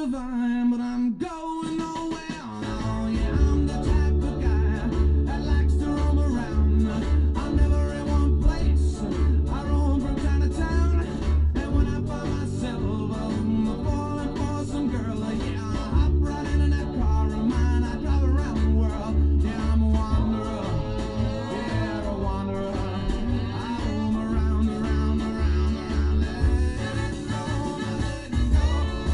vine, but I'm going nowhere. Oh, yeah, I'm the type of guy that likes to roam around. I'm never in one place. I roam from town to town, and when I find myself falling for some girl, yeah, I'll hop right into that car of mine. I drive around the world. Yeah, I'm a wanderer. Yeah, a wanderer. I roam around, around, around, around. Let it go, let it go.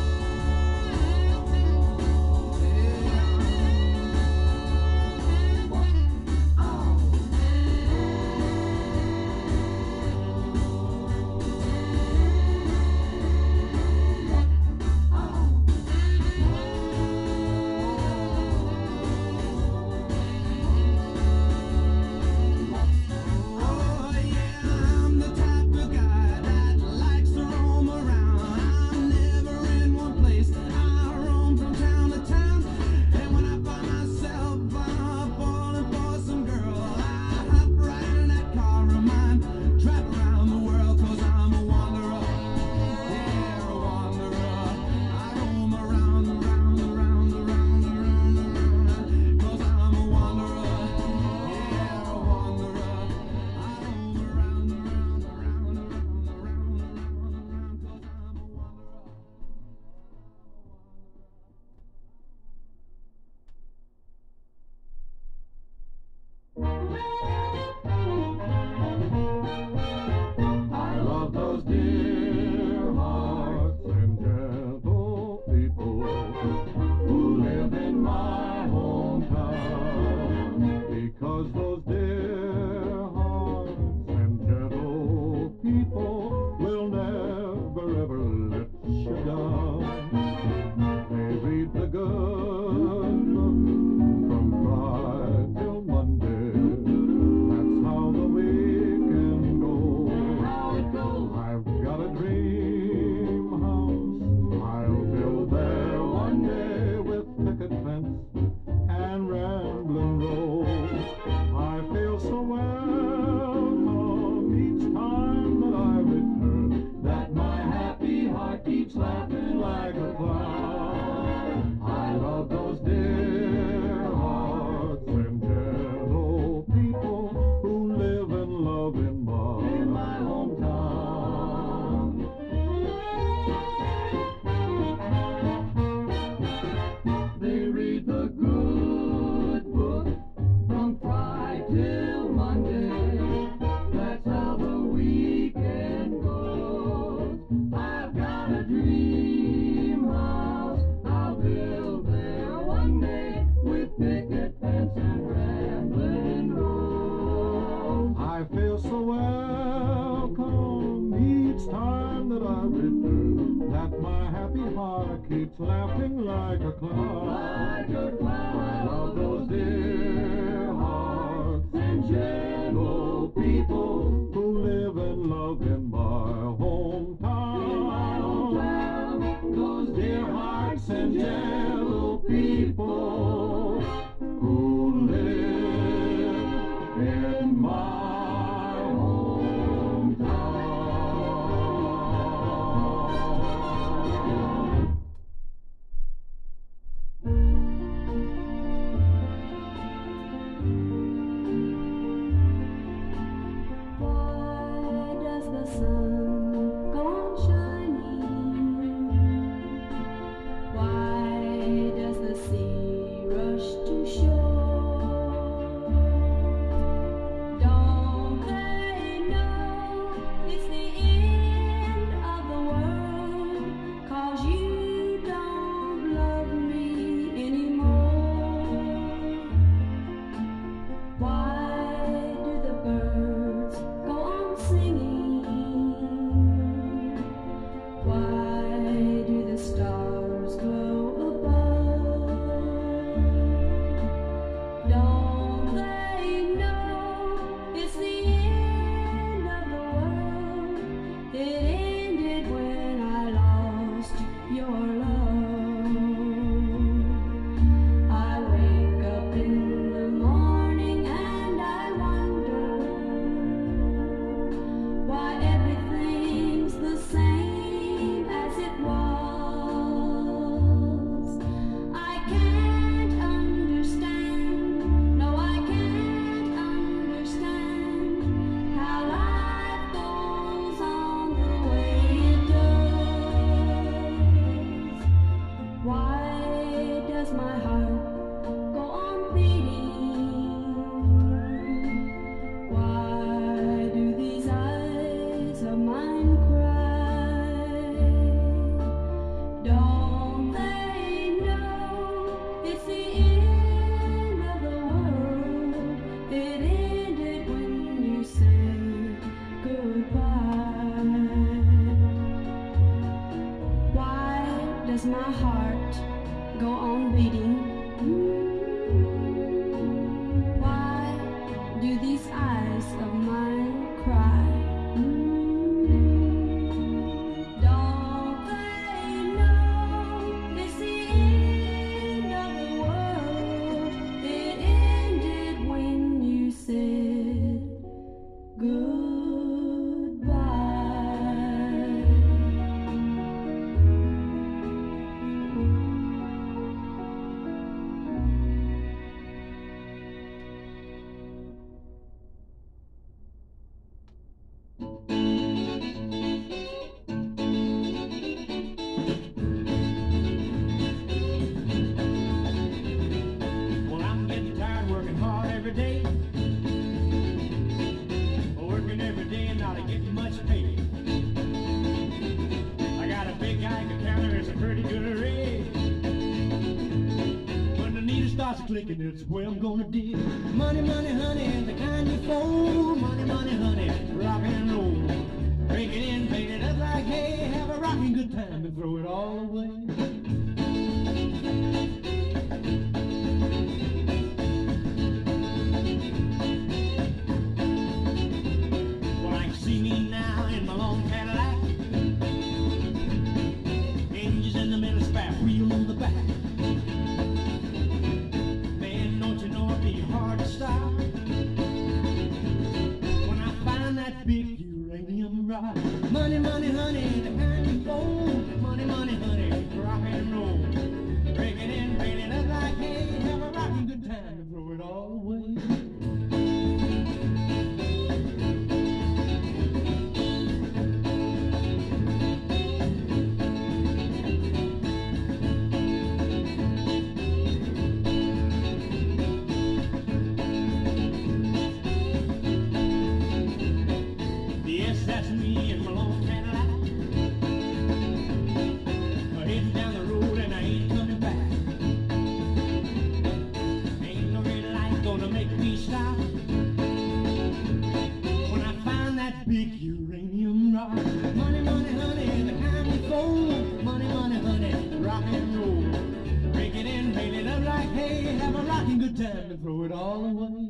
Oh, yeah, I'm the type of guy that likes to roam around. I'm never in one place. I roam from town to town, and when I find myself falling for some girl, I hop right in that car of mine, drive around the world, 'cause I'm a wanderer. Yeah, a wanderer. I roam around, around, around, around, around, around, 'cause I'm a wanderer. Yeah, a wanderer. I roam around, around, around, around, around, around, 'cause I'm a wanderer. I love those dear hearts and gentle people who live in my hometown, because those dear hearts and gentle people will never ever let you down. They read the good book from Friday till Monday. That's how the weekend goes. I've got a dream house I'll build there one day, with picket fence and rambling rose. I feel so welcome each time that I return, that my happy heart keeps laughing like a clown. I love those dear hearts and gentle people who live and love in my hometown. They read the good book from Friday till Monday. That's how the weekend goes. I've got a dream house I'll build there one day, with picket fence and rambling rose. I feel so welcome each time that I return, that my happy heart keeps laughing like a clown. Like a clown. I love those dear hearts and gentle people who live and love in my hometown. In my hometown. Those dear hearts and gentle people who live in my hometown. clicking, it's where I'm gonna dig. Money, money, honey, the kind you fold. Money, money, honey, rock and roll. Break it in, paint it up like hay. Have a rocking good time and throw it all away. Well, I can see me now in my long Cadillac. Engines in the middle, spare wheel on the back. Man, don't you know it'd be hard to stop when I find that big uranium rock. Money, money, honey, the kind you fold. Money, money, honey, rock and roll. Break it in, paint it up like hay. Have a rocking good time and throw it all away. Yes, that's me in my long Cadillac. Heading down the road and I ain't coming back. Ain't no red light gonna make me stop when I find that big uranium rock. Money, money, honey, the kind we fold. Money, money, honey, rock and roll. Break it in, paint it up like hay. Have a rocking good time and throw it all away.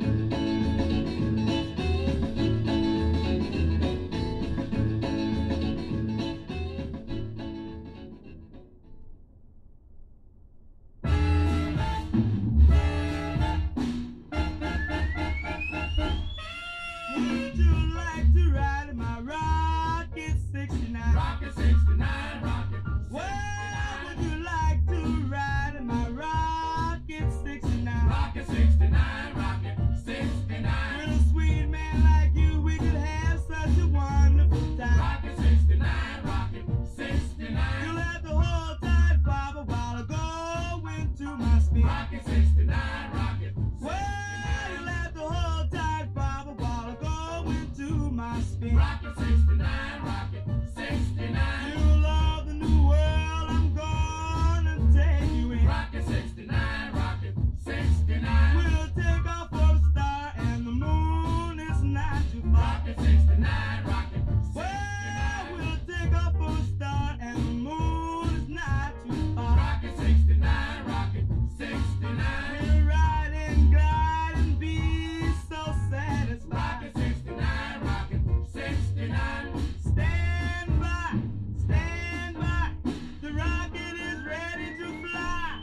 Would you like to ride in my Rocket 69? Rocket 69, rocket 69. Well, would you like to ride in my Rocket 69? Rocket 69, rocket 69. With a sweet man like you, we could have such a wonderful time. Rocket 69, rocket 69. You'll have to hold tight, Bob, a while ago into my speed. Rocket 69, rocket 69. Well, you'll have to hold tight, Bob, a while ago into my speed. Rocket 69, rocket 69. You love the new world, I'm gonna take you in. Rocket 69, rocket 69. We'll take off for a star and the moon is not too far. Rocket 69, rocket 69. Well, we'll take off for a star and the moon is not too far. Rocket 69, rocket 69. We'll ride and glide and be so satisfied. Rocket 69, rocket 69. Stand by, stand by. The rocket is ready to fly.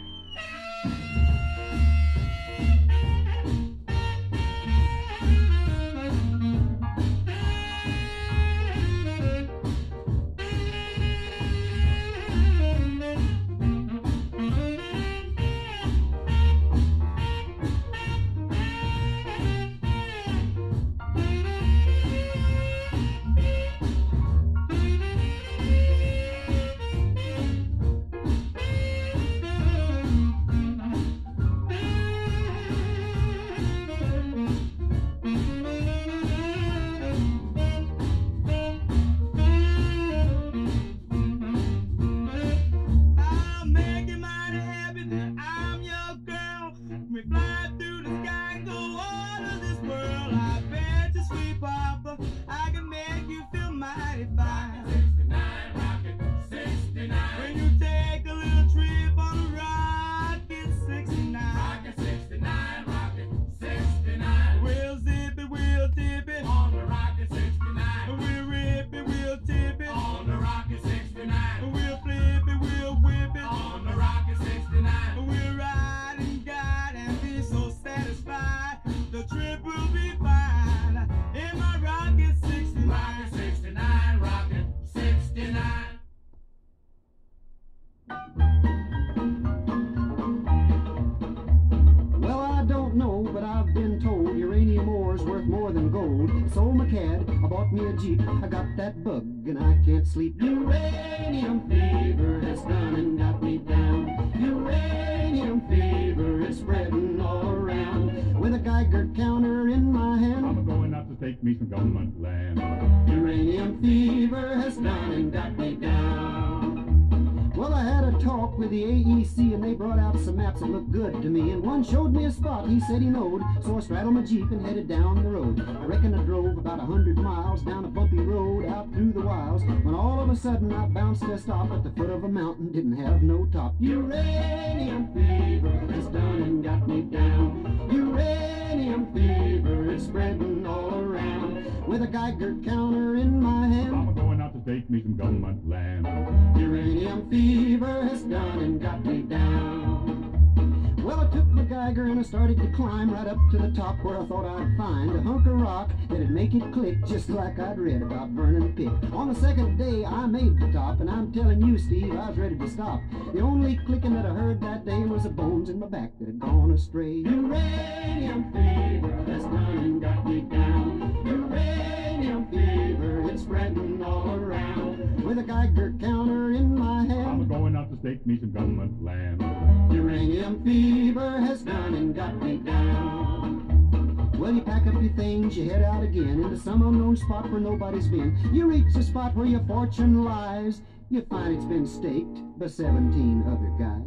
I'll make you mighty happy that I'm your girl. We fly through the sky and go all of this world. I bet you, sweet papa, I can make you feel mighty fine. 69, rocket 69. When you take a little trip on a Rocket 69. Rocket 69, rocket 69. We'll zip it, we'll tip it. On the rocket 69. We'll rip it, we'll tip it. On the rocket 69. We'll flip it, we'll whip it. On the rocket 69. We'll ride and guide and be so satisfied. The trip will be fine in my Rocket 69. Rocket 69, rocket 69. Well, I don't know, but I've been told uranium ore's worth more than gold. So my cad, I bought me a Jeep. I got that bug and I can't sleep. Uranium fever has done and got me down. Uranium fever is spreading all around. With a Geiger counter in my hand, I'm going out to take me some government land. uranium fever has done and got me down. Well, I had a talk with with the AEC and they brought out some maps that looked good to me. And one showed me a spot he said he knowed, so I straddled my Jeep and headed down the road. I reckon I drove about 100 miles down a bumpy road out through the wilds, when all of a sudden I bounced to a stop at the foot of a mountain, didn't have no top. Uranium fever has done and got me down. Uranium fever is spreading all around, with a Geiger counter in my hand. I'm going out to take me some government land. Uranium fever has done and got me down. Well, I took my Geiger and I started to climb right up to the top, where I thought I'd find a hunk of rock that'd make it click, just like I'd read about Vernon Pick. On the second day I made the top, and I'm telling you, Steve, I was ready to stop. The only clicking that I heard that day was the bones in my back that had gone astray. Uranium fever has done and got me down. Uranium fever, it's spreading all around, with a Geiger counter in my hand. I'm going out to stake me some government land. Uranium fever has done and got me down. Well, you pack up your things, you head out again into some unknown spot where nobody's been. You reach the spot where your fortune lies. You find it's been staked by 17 other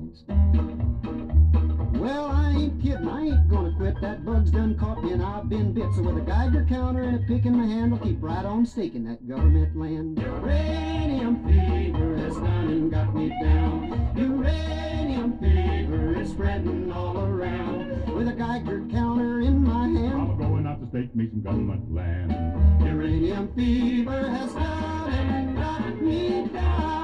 guys. Well, I ain't kidding, I ain't gonna quit. That bug's done caught me and I've been bit. So with a Geiger counter and a pick in my hand, I'll keep right on staking that government land. Uranium fever has done and got me down. Uranium fever is spreading all around, with a Geiger counter in my hand. I'm going out to stake me some government land. Uranium fever has done and got me down.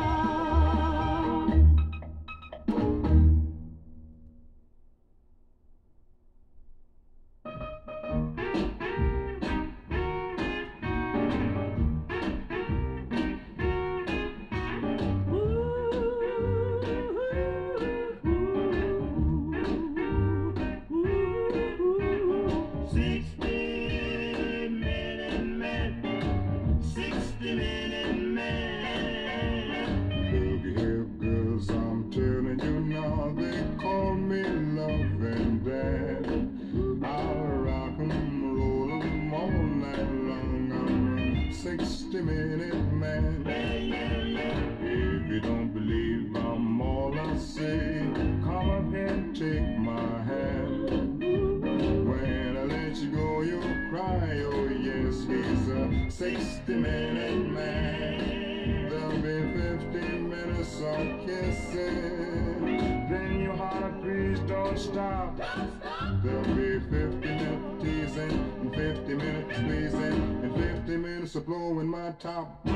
Blowing my top. If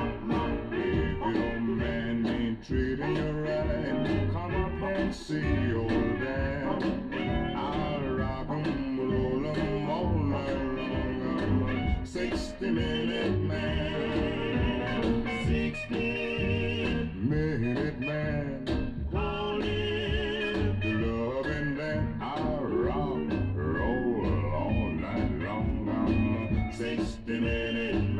your man ain't treating you right, come up and see old dad. I'll rock 'em, roll 'em all night long. I'm a 60-minute man. 60-minute man. Call it the loving that I'll rock, roll all night long. I'm a 60-minute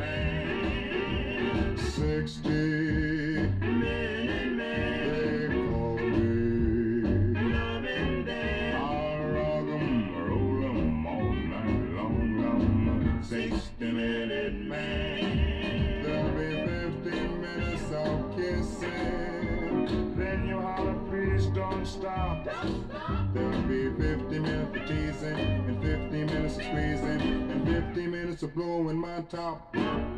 60-minute man, they call me loving dad. I'll rock 'em, roll 'em all night long. I'm a 60-minute man. There'll be 15 minutes of kissing, then you holler, please don't stop. There'll be 50 minutes of teasing, and 50 minutes of squeezing, and 50 minutes of blowing my top.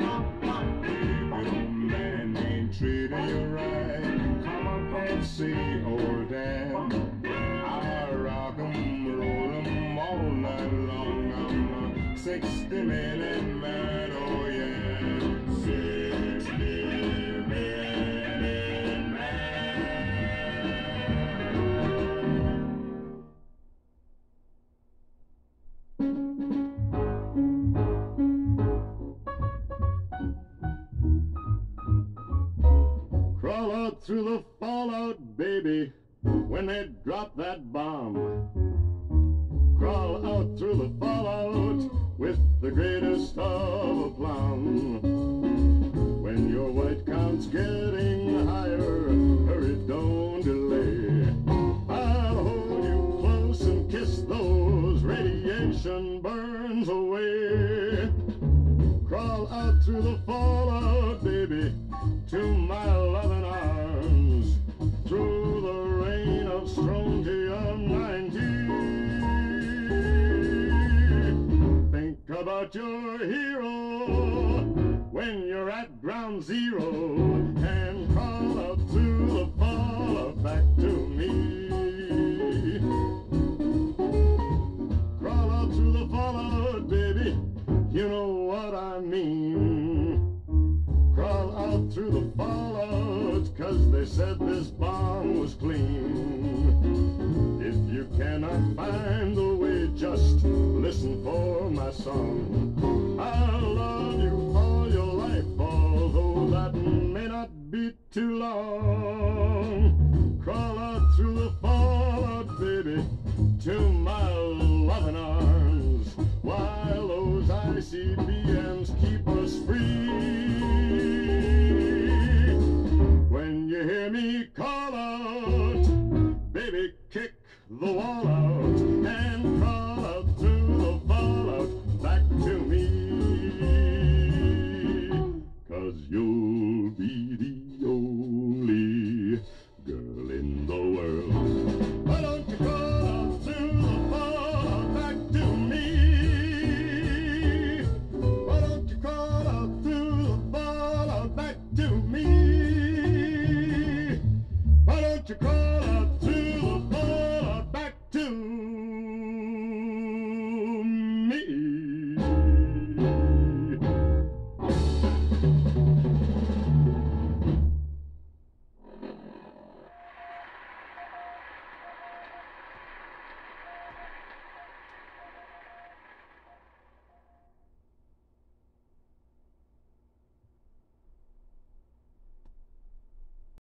Man ain't treating you right, come up and see old Dan. I'll rock 'em, roll 'em all night long. I'm a 60-minute man, oh yeah. 60-minute man. Crawl out through the fallout, baby, when they drop that bomb. Crawl out through the fallout with the greatest of aplomb. When your white count's getting higher, hurry, don't delay. I'll hold you close and kiss those radiation burns away. Crawl out through the fallout, baby, to my loving arms, through the out your hero when you're at ground zero and crawl out through the fallout back to me. Crawl out through the fallout, baby, you know what I mean. Crawl out through the fallout, 'cause they said this bomb was clean. If you cannot find the way, just listen for my song. I'll love you all your life, although that may not be too long. Crawl out through the fallout, baby, to my loving arms, while those ICBMs keep us free. When you hear me call out, baby, kick the wall out and crawl out through the fallout back to me. 'Cause you'll be the only girl in the world. Why don't you crawl out through the fallout back to me? Why don't you crawl out through the fallout back to me? Why don't you crawl